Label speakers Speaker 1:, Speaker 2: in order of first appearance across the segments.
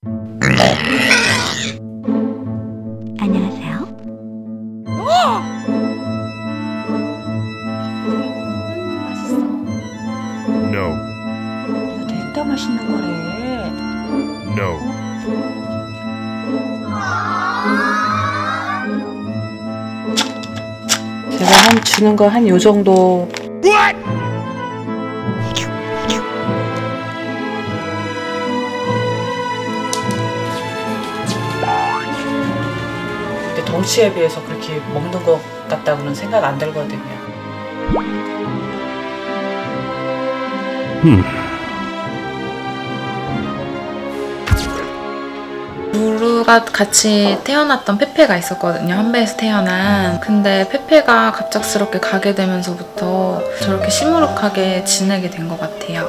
Speaker 1: 안녕하세요.
Speaker 2: 맛있어.
Speaker 3: No.
Speaker 2: 이거 됐다 맛있는 거래.
Speaker 3: No.
Speaker 2: 제가 주는 거 한 요 정도. 근데 덩치에 비해서 그렇게 먹는 것 같다고는 생각 안 들거든요.
Speaker 4: 루루가 같이 태어났던 페페가 있었거든요. 한 배에서 태어난. 근데 페페가 갑작스럽게 가게 되면서부터 저렇게 시무룩하게 지내게 된 것 같아요.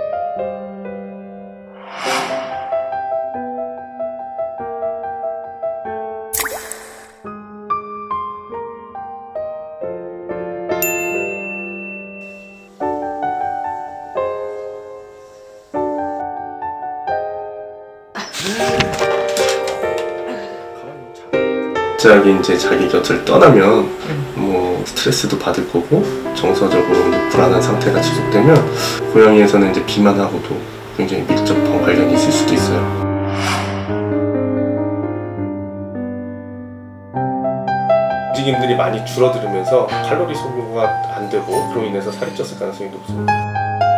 Speaker 5: 갑자기 이제 자기 곁을 떠나면 뭐 스트레스도 받을 거고 정서적으로 이제 불안한 상태가 지속되면 고양이에서는 이제 비만하고도 굉장히 밀접한 관련이 있을 수도 있어요. 움직임들이 많이 줄어들면서 칼로리 소모가 안 되고 그로 인해서 살이 쪘을 가능성이 높습니다.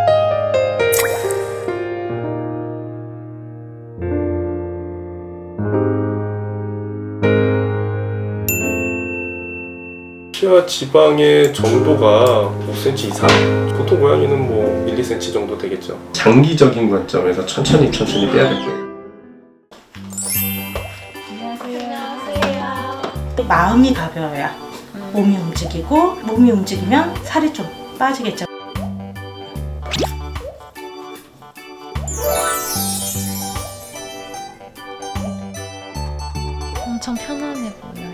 Speaker 5: 치아 지방의 정도가 5cm 이상? 보통 고양이는 뭐 1, 2cm 정도 되겠죠. 장기적인 관점에서 천천히 빼야 될 거예요.
Speaker 1: 안녕하세요. 또 마음이 가벼워야 몸이 움직이고 몸이 움직이면 살이 좀 빠지겠죠.
Speaker 4: 엄청 편안해 보여요.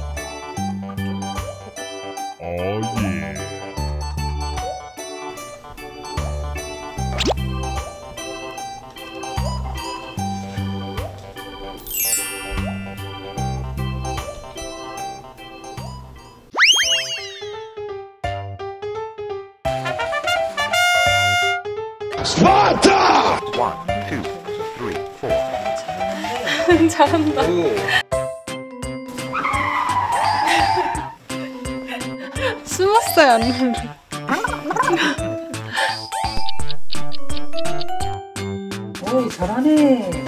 Speaker 3: Oh yeah. Sparta! 1, 2, 3, 4.
Speaker 4: 잘한다. 숨었어요, 언니.
Speaker 2: 오이 잘하네.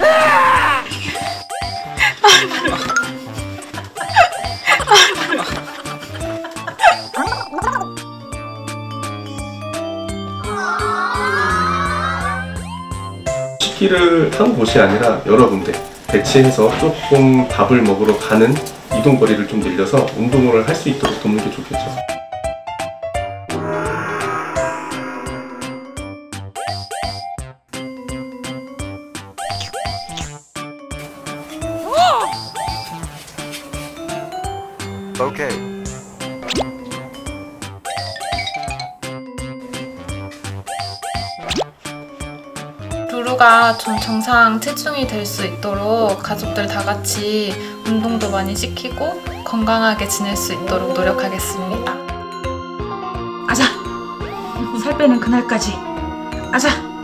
Speaker 5: 식기를 한 곳이 아니라 여러 군데 배치해서 조금 밥을 먹으러 가는 이동거리를 좀 늘려서 운동을 할 수 있도록 돕는 게 좋겠죠.
Speaker 3: Okay.
Speaker 4: 루루가 좀 정상 체중이 될 수 있도록 가족들 다 같이 운동도 많이 시키고 건강하게 지낼 수 있도록 노력하겠습니다.
Speaker 1: 아자! 살 빼는 그날까지 아자!